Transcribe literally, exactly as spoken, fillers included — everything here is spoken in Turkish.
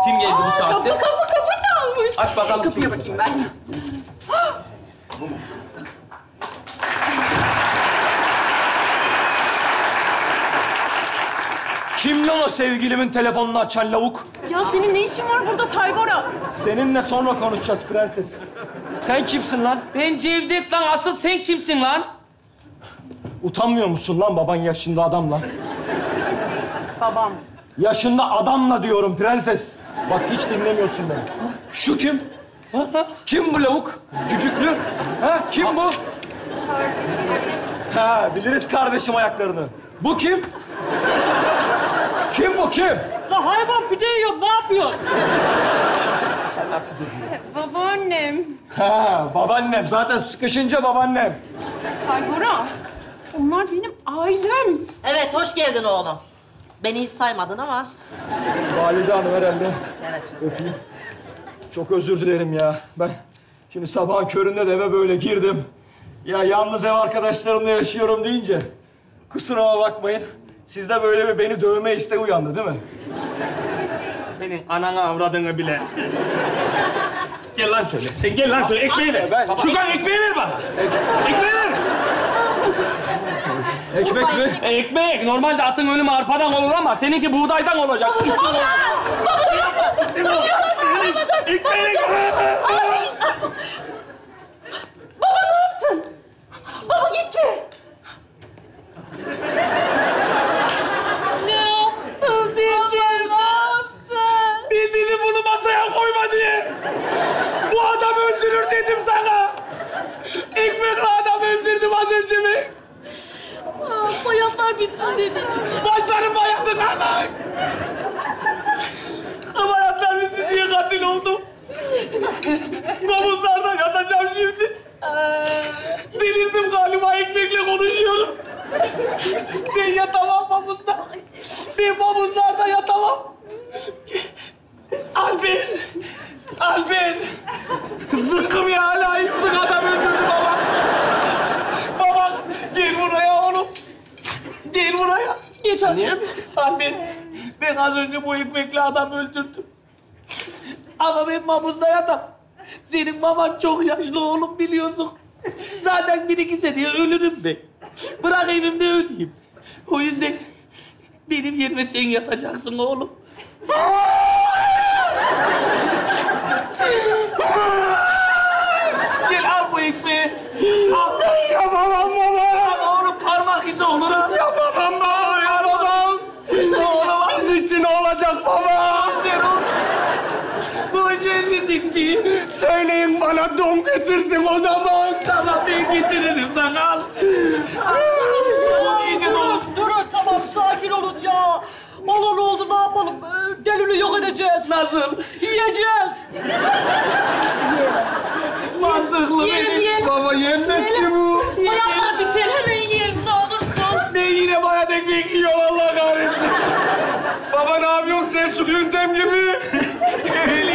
Kim geldi bu saatte? Kapı, kapı, kapı çalmış. Aç bakalım. Kapıya bakayım ben. Kim lan o sevgilimin telefonunu açan lavuk? Ya senin ne işin var burada Taybora? Seninle sonra konuşacağız prenses. Sen kimsin lan? Ben Cevdet lan. Asıl sen kimsin lan? Utanmıyor musun lan baban yaşında adamla? Babam. Yaşında adamla diyorum prenses. Bak hiç dinlemiyorsun beni. Şu kim? Ha, ha? Kim bu lavuk? Cücüklü. Ha? Kim bu? Ha, biliriz kardeşim ayaklarını. Bu kim? Kim bu kim? La hayvan pide yiyor, ne yapıyor? Babaannem. Ha, babaannem. Zaten sıkışınca babaannem. Taybora. Onlar benim ailem. Evet, hoş geldin oğlum. Beni hiç saymadın ama. Valide Hanım herhalde. Evet. Öpeyim. Çok özür dilerim ya. Ben şimdi sabahın köründe de eve böyle girdim. Ya yalnız ev arkadaşlarımla yaşıyorum deyince kusuruma bakmayın. Sizde böyle bir beni dövme isteği uyandı değil mi? Senin anana avradını bile. Gel lan şöyle. Sen gel lan şöyle. Ekmeği ver. Ben- Şuradan ekmeği ver bana. Ekmeği ver. Ekmek mi? E, ekmek. Normalde atın ölümü arpadan olur ama seninki buğdaydan olacak. Baba, baba, baba yapmasın. Ekmeği ver. Baba ne yaptın? Baba gitti. Ne yaptın Sevgim? Ne yaptın? Ben dedim bunu masaya koyma diye. Bu adam öldürür dedim sana. Ekmekle adam öldürdüm az önce mi? Aa, bayatlar bitsin dedim. Başlarım bayatına lan. Bayatlar bitsin diye katil oldum. Mavuzlarda yatacağım şimdi. Delirdim galiba, ekmekle konuşuyorum. Ben yatamam mavuzda. Ben mavuzlarda yatamam. Alper. Alper. Zıkkım ya hala zık adam öldürdü baba. Baba gel buraya oğlum. Gel buraya. Geç annem. Alper. Ben az önce bu ekmekle adam öldürdüm. Ama ben mavuzda yatamam. Senin baban çok yaşlı oğlum biliyorsun. Zaten bir iki seneye ölürüm ben. Bırak evimde öleyim. O yüzden benim yerime sen yatacaksın oğlum. Gel al bu ekmeği. Al. Yapamam baba. Ama oğlum parmak izi olur ha. Yapamam baba, yapamam. Oğlum Biz için olacak baba. Ver oğlum. Bu müzikçi. Söyleyin bana don getirsin o zaman. Tamam ben getiririm sana al. Al. İyice Durun, oğlum. durun, tamam sakin olun ya. Olan oldu, ne yapalım? Ee, Delili yok edeceğiz. Nasıl? Yiyeceğiz. Mantıklı Yiyelim, benim. yiyelim. Baba yenmez ki bu. Bayatlar biter, hemen yiyelim ne olursun. Ne yine bayat ekmek yiyor Allah kahretsin. Baba ne yapıyorsun sen şu yöntem gibi?